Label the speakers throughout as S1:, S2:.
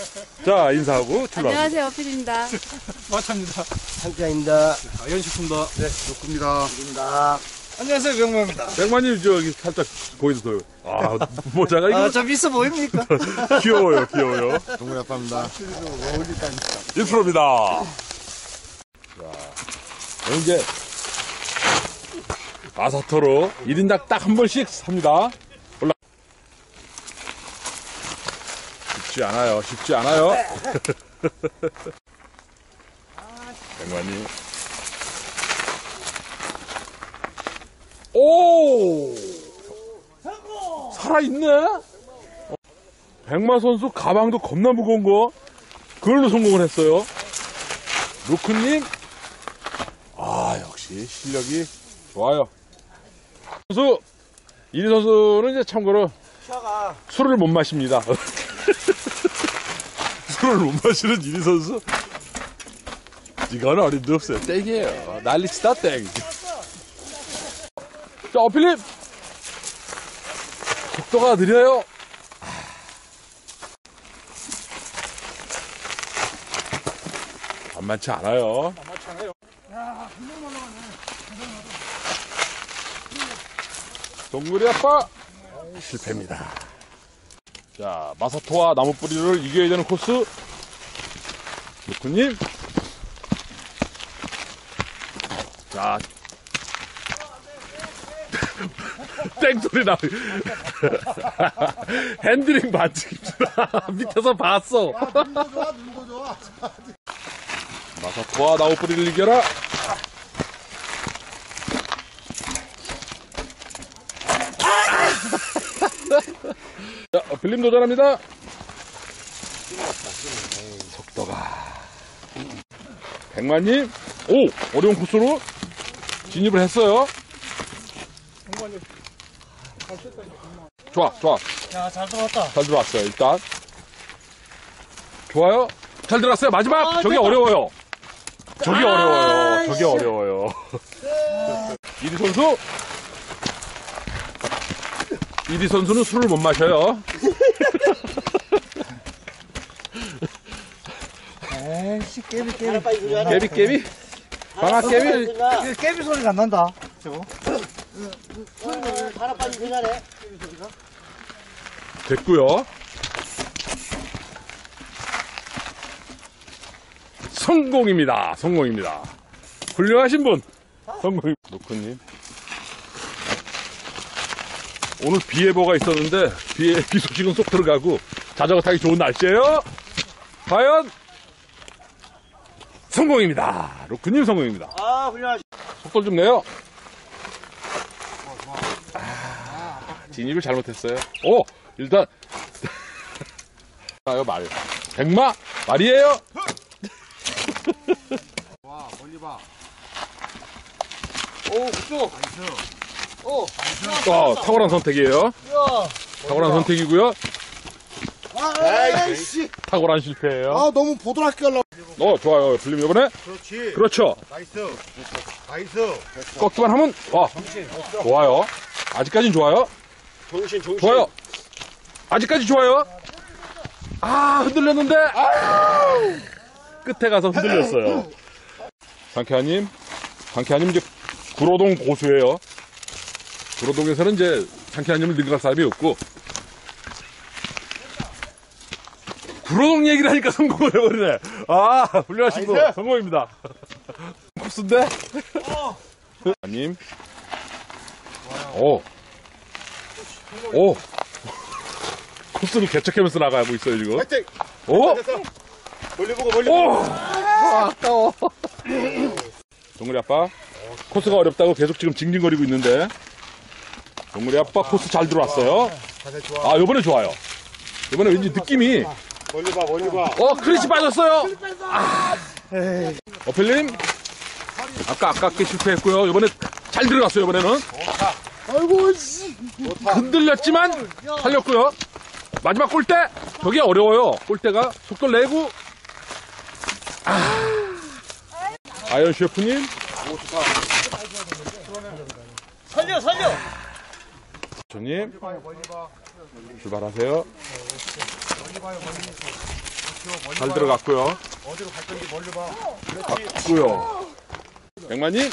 S1: 자, 인사하고 출발.
S2: 안녕하세요, 어필입니다.
S3: 마차입니다.
S4: 상자입니다.
S3: 연식품다.
S4: 네, 좋습니다.
S3: 안녕하세요, 명모입니다.
S1: 백만님, 저기 살짝 보여주세요. 아, 모자가 이거
S3: 좀 있어 보입니까?
S1: 귀여워요, 귀여워요.
S4: 동물 아빠입니다.
S1: 1%입니다. 자, 오늘 이제 마사토로 1인당 딱 한 번씩 삽니다. 쉽지 않아요, 쉽지 않아요. 백만님. 오! 살아있네? 백마 선수 가방도 겁나 무거운 거, 그걸로 성공을 했어요. 루크님, 아, 역시 실력이 좋아요. 선수, 이리 선수는 이제 참고로 술을 못 마십니다. 술을 못 마시는 이리 선수, 이건 어림도 없어요. 땡이에요. 난리치다 땡. 자, 어필님, 속도가 느려요. 만만치 않아요. 동물이 아빠 실패입니다. 자, 마사토와 나무뿌리를 이겨야 되는 코스. 루크님. 자, 땡소리 나. 핸들링 맞지? 밑에서 봤어.
S4: 눈도 좋아.
S1: 마사토와 나무뿌리를 이겨라. 자, 빌림 도전합니다. 속도가. 백만님, 오! 어려운 코스로 진입을 했어요. 좋아, 좋아.
S3: 야, 잘 들어왔다.
S1: 잘 들어왔어요, 일단. 좋아요. 잘 들어왔어요. 마지막! 저기 어려워요. 저기 어려워요. 저기 어려워요. 이리 선수. 이리 선수는 술을 못 마셔요.
S3: 에이씨, 깨비.
S1: 깨비? 방아 깨비?
S3: 깨비 소리가 안 난다. 저거.
S4: 하나빨리 그냥해.
S1: 됐고요. 성공입니다. 성공입니다. 훌륭하신 분. 성공입니다. 노크님. 오늘 비 예보가 있었는데 비 소식은 쏙 들어가고 자전거 타기 좋은 날씨예요. 과연 성공입니다. 로크님 성공입니다.
S4: 아, 훌륭하시.
S1: 속도 좀 내요. 진입을 잘못했어요. 오, 일단 아요 말. 백마 말이에요.
S4: 와, 멀리 봐.
S3: 오, 그쪽. 오,
S1: 탁월한 선택이에요. 탁월한 선택이고요.
S4: 에이씨.
S1: 탁월한 실패예요.
S4: 아, 너무 보드랍게 하려고.
S1: 좋아요. 불림 이번에.
S4: 그렇지.
S1: 그렇죠.
S4: 나이스. 나이스.
S1: 꺾기만 하면 좋아요. 아직까진 좋아요.
S4: 정신.
S1: 좋아요. 아직까지 좋아요. 흔들렸는데 끝에 가서 흔들렸어요. 상쾌하님 이제 구로동 고수예요. 구로동에서는 이제 상쾌하님을 능가할 사람이 없고, 구로동 얘기를 하니까 성공을 해버리네. 훌륭하신 분 성공입니다. 코스인데. 님. 오. 코스를 개척하면서 나가고 있어요, 지금.
S4: 화이팅!
S1: 오!
S4: 멀리 보고.
S1: 오! 아까워. 동물이 아빠, 코스가 어렵다고 계속 지금 징징거리고 있는데, 동물이 아빠 코스 잘 들어왔어요.
S4: 자세 좋아.
S1: 이번에 좋아요. 이번에 왠지 느낌이,
S4: 멀리 봐.
S1: 크리시 빠졌어요! 어필님, 아까 아깝게 실패했고요. 이번에 잘 들어갔어요, 이번에는.
S4: 아이고, 씨.
S1: 흔들렸지만 살렸고요. 마지막 골대, 저게 어려워요. 골대가 속도를 내고. 아이언 셰프님.
S3: 살려.
S1: 저님 출발하세요. 잘 들어갔고요.
S4: 어디로 갈 건지 멀리 봐.
S1: 갔고요. 백만님.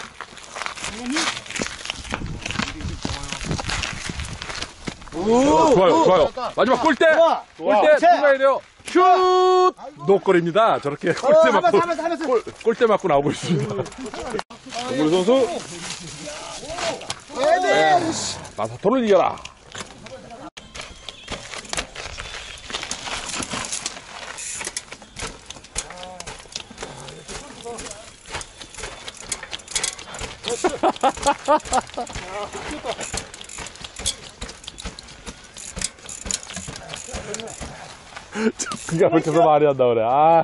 S1: 좋아요. 마지막 골대. 골대 누가야 돼요? 슛! 노골입니다. 저렇게 골대 맞고 골대 맞고 나오고 있습니다. 동구리 선수. 마사토를 이겨라. 그가 그렇게서 말이 한다 그래.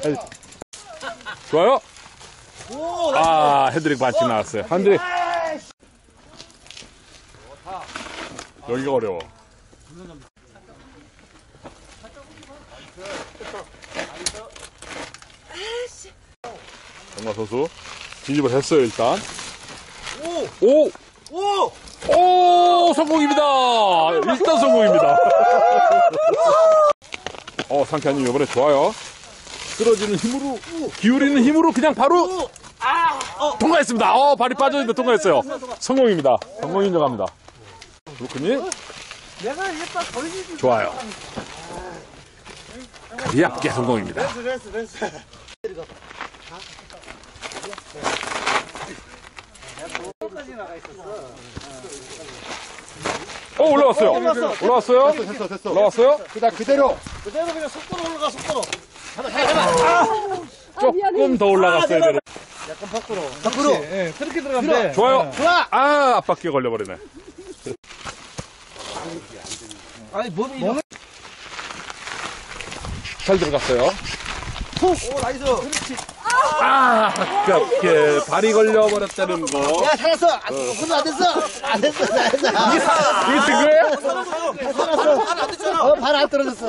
S1: 좋아요. 헤드릭 반칙 나왔어요. 핸드릭. 여기가 어려워. 정말 선수 진입을 했어요 일단. 오 성공입니다. 일단 성공입니다. 상쾌한님 이번에 좋아요. 끌어지는 힘으로 기울이는 힘으로 그냥 바로 통과했습니다. 발이 빠졌는데 통과했어요. 성공입니다. 성공 인정합니다. 그렇군요.
S3: 내가 얘딱 걸리지.
S1: 좋아요. 가볍게 성공입니다.
S3: 됐어.
S1: 올라왔어요. 올라왔어요.
S4: 됐어.
S1: 올라왔어요.
S4: 그대로.
S3: 그대로 그냥 속도로 올라가, 속도로.
S1: 조금 더 올라갔어야 되는.
S3: 약간 밖으로. 예, 그렇게 들어가면 돼.
S1: 좋아요. 앞바퀴에 걸려버리네.
S3: 아니, 몸이.
S1: 잘 들어갔어요.
S3: 오, 나이스. 그렇지.
S1: 아깝게 발이 걸려버렸다는 거.
S3: 야, 살았어. 손은 안 됐어. 안 됐어.
S1: 이게 된 거예요?
S3: 발안 됐잖아. 발안 떨어졌어.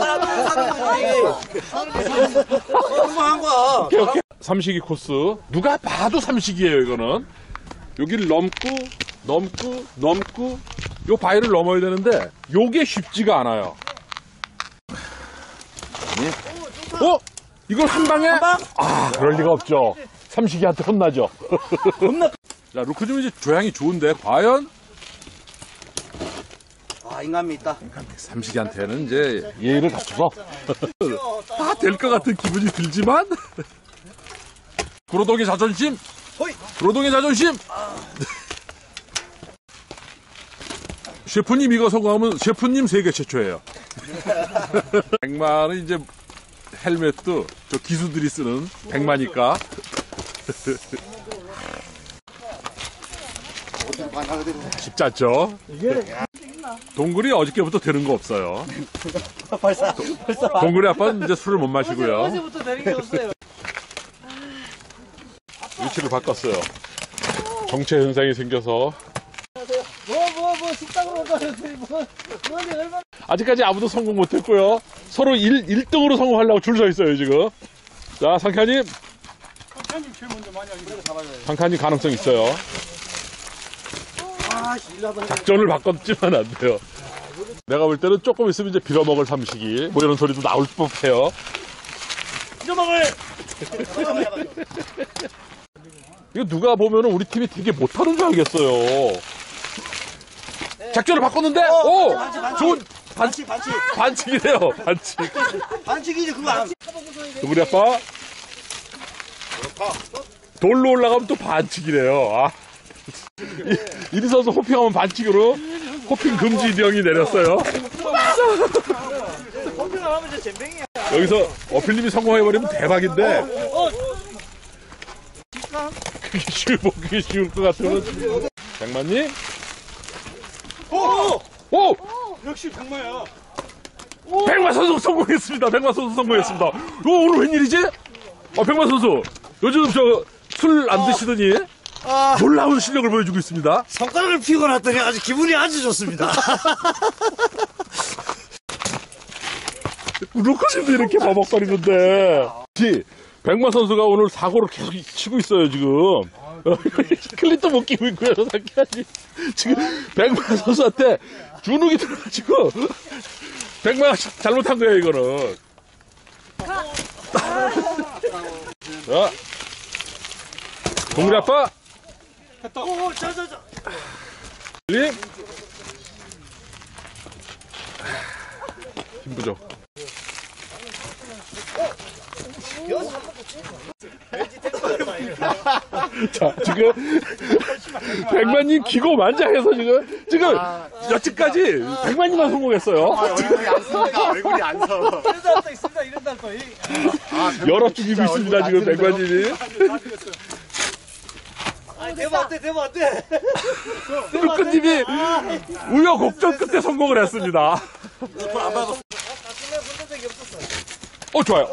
S3: 성공한 거야.
S1: 오케이. 삼식이 코스. 누가 봐도 삼식이에요, 이거는. 여기를 넘고, 요 바위를 넘어야 되는데, 요게 쉽지가 않아요. 이걸 한 방에? 그럴 리가 없죠. 삼식이한테 혼나죠. 자, 루크님 이제 조향이 좋은데, 과연?
S3: 인간미 있다.
S1: 삼식이한테는 이제 예의를 갖춰서 다 될 것 같은 기분이 들지만 구로동의 자존심 셰프님 이거 성공하면 셰프님 세계 최초예요. 백만은 이제 헬멧도 저 기수들이 쓰는 백마니까. 쉽지 않죠? 동굴이 어저께부터 되는 거 없어요.
S3: 벌써.
S1: 동굴이 아빠는 이제 술을 못 마시고요.
S3: 어제부터 되는 게 없어요.
S1: 위치를 바꿨어요. 정체 현상이 생겨서
S3: 식당으로 가요. 얼마나.
S1: 아직까지 아무도 성공 못했고요. 서로 1등으로 성공하려고 줄 서 있어요 지금. 자, 상쾌님 제일 먼저 많이 하겠습니다. 상쾌님 가능성 있어요. 작전을 바꿨지만 안 돼요. 내가 볼 때는 조금 있으면 이제 빌어먹을 삼식이 뭐 이런 소리도 나올 법해요.
S3: 빌어먹을.
S1: 이거 누가 보면은 우리 팀이 되게 못하는 줄 알겠어요. 작전을 바꿨는데, 좋은 반칙이래요.
S3: 반칙이지 그거 안.
S1: 우리 아빠 돌로 올라가면 또 반칙이래요. 이리 서서 호핑하면 반칙으로 호핑 금지 명이 내렸어요.
S3: 펌핑을 하면 이제 잼뱅이야.
S1: 여기서 어필님이 성공해버리면 대박인데 그게 쉬울 것 같으면 백만님? 오!
S4: 역시 백마야.
S1: 백만 선수 성공했습니다. 백만 선수 성공했습니다. 오늘 웬일이지? 백만 선수 요즘 술 안 드시더니 놀라운 실력을 보여주고 있습니다.
S3: 손가락을 피고 났더니 아주 기분이 아주 좋습니다.
S1: 루카님도 이렇게 버벅거리는데. 백만 선수가 오늘 사고를 계속 치고 있어요, 지금. 클린도 못 끼고 있고요, 상쾌하지. 지금 백만 선수한테 주눅이 들어가지고, 백만 잘못한 거예요, 이거는. 자, 동물이 아빠,
S3: 오,
S1: 림, 힘부죠. 자, 지금 백만님 기고 만장해서 지금 여태까지 백만님만 성공했어요.
S4: 얼굴이 안 서니까 얼굴이 안 서.
S3: 이런 날도 있습니다. 이런 날도.
S1: 여러 죽이고 있습니다, 지금 백만님이.
S3: 대박 안 돼, 대박 안 돼.
S1: 루크님이 우여곡절 끝에 성공을 했습니다.
S3: 가슴에 붙는 적이 없었어.
S1: 좋아요.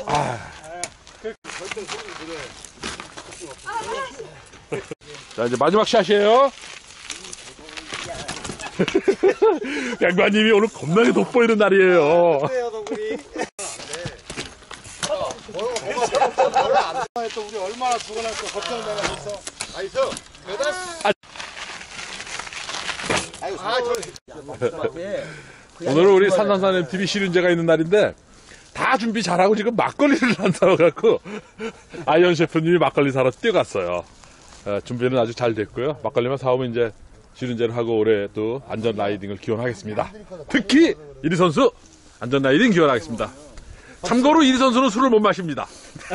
S1: 자, 이제 마지막 샷이에요. 백만님이 오늘 겁나게 돋보이는 날이에요.
S3: 그래요, 동물이.
S4: 또 우리 얼마나 죽어날까 걱정되나 했어. 나이스.
S1: 오늘은 우리 산산산 MTV 시륜제가 있는 날인데 다 준비 잘하고 지금 막걸리를 안 사와갖고 아이언 셰프님이 막걸리 사러 뛰어갔어요. 준비는 아주 잘 됐고요. 막걸리만 사오면 이제 시륜제를 하고 올해 또 안전 라이딩을 기원하겠습니다. 특히 이리 선수 안전 라이딩 기원하겠습니다. 참고로 이리 선수는 술을 못 마십니다.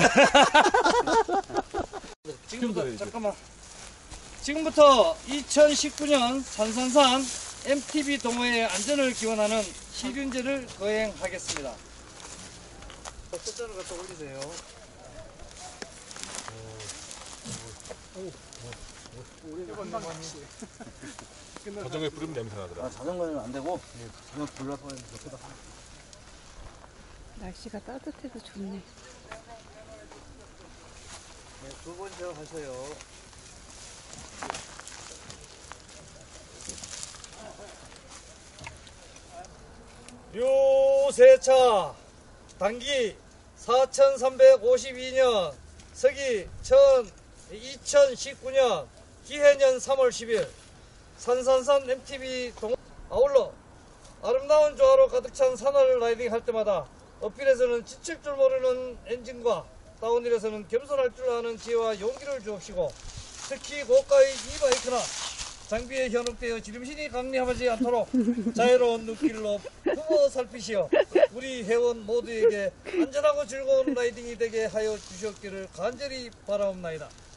S2: 지금부터 2019년 산산산 MTB 동호회의 안전을 기원하는 시륜제를 거행하겠습니다.
S3: 숫자를 갖다 올리세요.
S1: 자전거에 뿌리면 냄새 나더라.
S3: 자전거는 안 되고, 자전거 불러서 옆에다.
S5: 날씨가 따뜻해서 좋네.
S3: 네, 두 번째 하세요.
S2: 류세차 단기 4352년 서기 2019년 기해년 3월 10일 산산산 MTB 동 아울러 아름다운 조화로 가득 찬 산을 라이딩 할 때마다 어필에서는 지칠 줄 모르는 엔진과 다운힐에서는 겸손할 줄 아는 지혜와 용기를 주옵시고 특히 고가의 이바이크나 장비에 현혹되어 지름신이 강림하지 않도록 자유로운 눈길로 품어 살피시어 우리 회원 모두에게 안전하고 즐거운 라이딩이 되게 하여 주시옵기를 간절히 바라옵나이다.